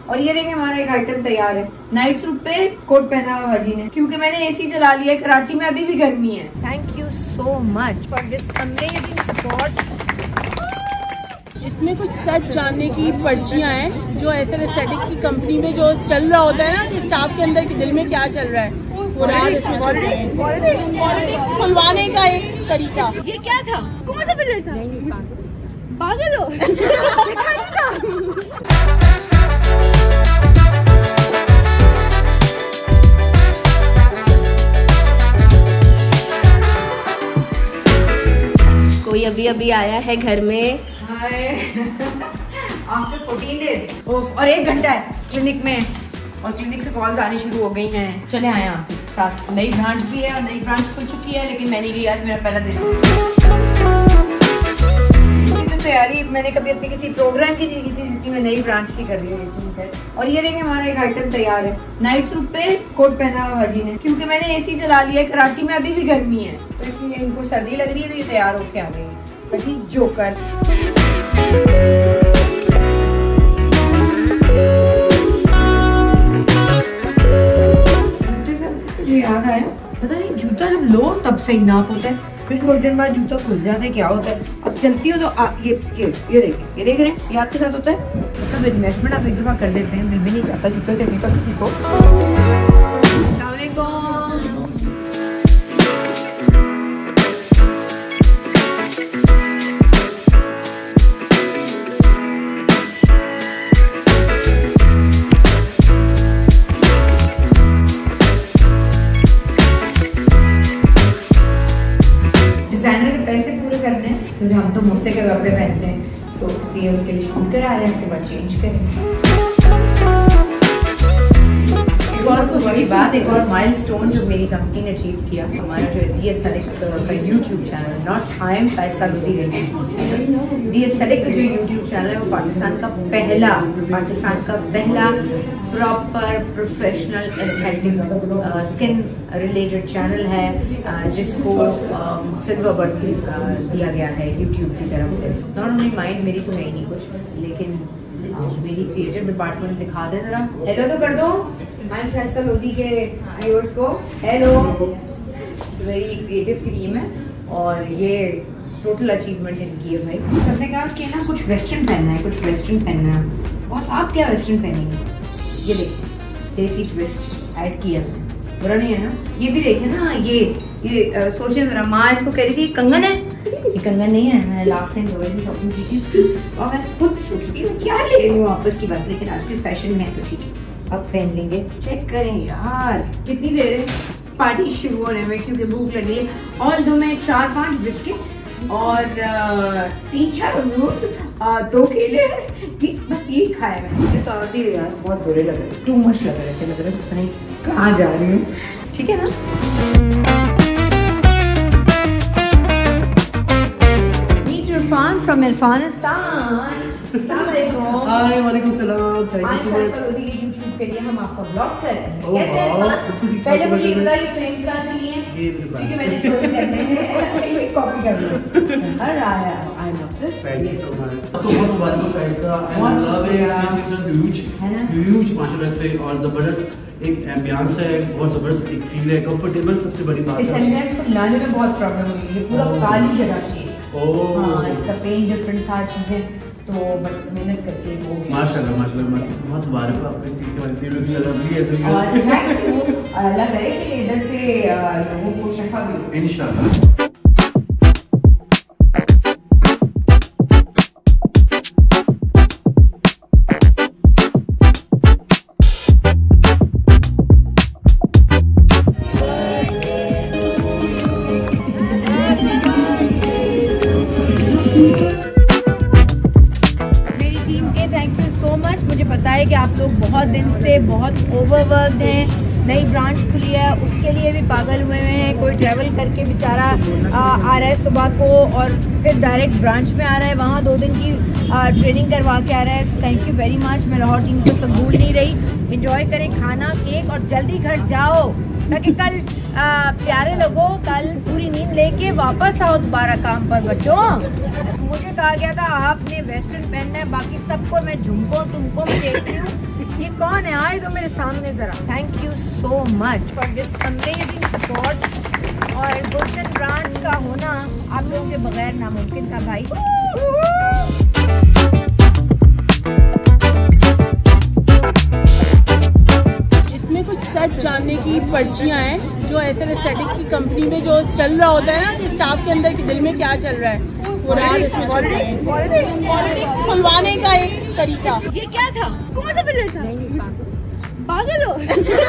और ये देखें हमारा एक आइटम तैयार है। नाइट सूट पे कोट पहना हुआ हाजी ने, क्योंकि मैंने एसी चला लिया है। कराची में अभी भी गर्मी है। Thank you so much for this amazing support. इसमें कुछ सच जानने की पर्चियां हैं जो ऐसे एस्थेटिक्स की कंपनी में जो चल रहा होता है ना कि स्टाफ के अंदर के दिल में क्या चल रहा है वो राज इसमें खुलवाने का एक तरीका। ये क्या था? कौन सा पिलर था? नहीं पागल हो। देखा नहीं था। कोई अभी अभी आया है घर में। आफ्टर 14 डेज और 1 घंटा है क्लिनिक में, और क्लिनिक से कॉल्स आनी शुरू हो गई हैं। चले आए आपके साथ। नई ब्रांच भी है और नई ब्रांच खुल चुकी है, लेकिन मैंने गई आज, मेरा पहला दिन। तो तैयारी मैंने कभी अपने किसी प्रोग्राम की नहीं की थी जितनी मैं नई ब्रांच की कर रही हूँ। और ये देखें हमारा एक आइटम तैयार है। नाइट सूट पे कोट पहना हुआ हाजी ने, क्योंकि मैंने एसी चला लिया है। कराची में अभी भी गर्मी है, तो इसलिए इनको सर्दी लग रही है, तो ये तैयार होके आ गई है। जोकर ये याद आया, पता नहीं जूता जब लो तब सही नाप होता है, फिर थोड़ी देर बाद जूता खुल जाता है। क्या होता है? अब चलती हो तो ये देखिए, ये देख रहे हैं, ये आपके साथ होता है। मतलब इन्वेस्टमेंट आप एक दफा कर देते हैं। मैं भी नहीं चाहता जूता देने का किसी को। डिजाइनर के पैसे पूरे करने हैं, क्योंकि हम तो मुफ्त के कपड़े पहनते हैं, तो इसलिए उसके लिए शूट करा रहे हैं, उसके बाद चेंज करें। एक और बड़ी बात, एक और माइलस्टोन जो मेरी कंपनी ने अचीव किया, हमारा जो दी एस्थेटिक का YouTube channel, not I am Shaista Lodhi गई, दी एस्थेटिक का जो यूट्यूब चैनल है वो पाकिस्तान का पहला proper professional aesthetic skin related channel है, जिसको सिल्वर बटन दिया गया है यूट्यूब की तरफ से। नॉट ओनली माइंड, मेरी तो है ही नहीं कुछ, लेकिन मेरी क्रिएटिव डिपार्टमेंट दिखा दे जरा। हेलो तो कर दो माइंड शाइस्ता लोधी के व्यूअर्स को। हेलो, वेरी क्रिएटिव की टीम है और ये टोटल अचीवमेंट इनकी है भाई। सबने कहा कि ना कुछ वेस्टर्न पहनना है, कुछ वेस्टर्न पहनना है। बॉस आप क्या वेस्टर्न पहनेंगे? ये देखिए देसी ट्विस्ट ऐड किया है, बुरा नहीं है ना? ये भी देखे ना, ये सोचे जरा, माँ इसको कह रही थी कंगन है, ये कंगन नहीं है। मैंने लास्ट टाइम दुबई से शॉपिंग की थी उसकी, और मैं खुद सोच रही हूँ क्या ले रही हूँ वापस की बात, लेकिन आज के फैशन में है तो ठीक है, अब पहन लेंगे। चेक करें यार कितनी देर है पार्टी शुरू होने में, क्योंकि भूख लगी है। और दो में 4-5 बिस्किट और 3-4 अमरूद, 2 केले, बस ये खाया मैंने। तो और यार बहुत बुरे लग रहे, टू मच लग रहे थे, नहीं कहाँ जा रही हूँ। ठीक है ना? Meet Irfan from Afghanistan. Hi, वालेकुम सलाम। थैंक यू यूट्यूब के लिए हम आपका ब्लॉग कर रहे हैं। कैसे हैं? पहले मुझे बताइए फ्रेंड्स कहाँ से लिए हैं, क्योंकि मैंने चोरी करने हैं, कॉपी कर लो। अरे I love this. Thank you so much. आपको बहुत मुबारक हो Shaista. I love it, huge माशाल्लाह से, और जबरदस्त एक एम्बियंस है, बहुत जबरदस्त एक फील है, कंफर्टेबल सबसे बड़ी बात है। इस एम्बियंस को लाने में बहुत प्रॉब्लम हुई है, पूरा काली जगह थी। हाँ, इसका पेन डिफरेंट था, चीजें तो बट मेहनत करके वो माशाल्लाह बहुत मुबारक हो आपको सीखने वाली से लुक लवली है। और थैंक यू, अल्लाह करे कि इधर से लोगों को शफा भी हो इंशाल्लाह। पता है कि आप लोग बहुत दिन से बहुत ओवरवर्क्ड हैं, नई ब्रांच खुली है उसके लिए भी पागल हुए हैं। कोई ट्रैवल करके बेचारा आ रहा है सुबह को और फिर डायरेक्ट ब्रांच में आ रहा है, वहाँ 2 दिन की ट्रेनिंग करवा के आ रहा है। Thank you very much. मैं लाहौर टीम को सब भूल नहीं रही। एंजॉय करें खाना, केक और जल्दी घर जाओ ताकि कल प्यारे लोगों कल पूरी नींद लेके वापस आओ दोबारा काम पर। बच्चों मुझे कहा गया था आपने वेस्टर्न पहनना है, बाकी सबको मैं झुमको तुमको में देख रही हूँ। ये कौन है, आए तो मेरे सामने जरा। Thank you so much for this amazing support. और गुलशन ब्रांच का होना आप लोगों के बगैर नामुमकिन था भाई। इसमें कुछ सच जानने की पर्चियां हैं जो ऐसे एस्थेटिक्स की कंपनी में जो चल रहा होता है ना कि स्टाफ के अंदर के दिल में क्या चल रहा है, वो राज इसमें खुलवाने का एक तरीका। ये क्या था? कौन सा पिलर था? पागल हो।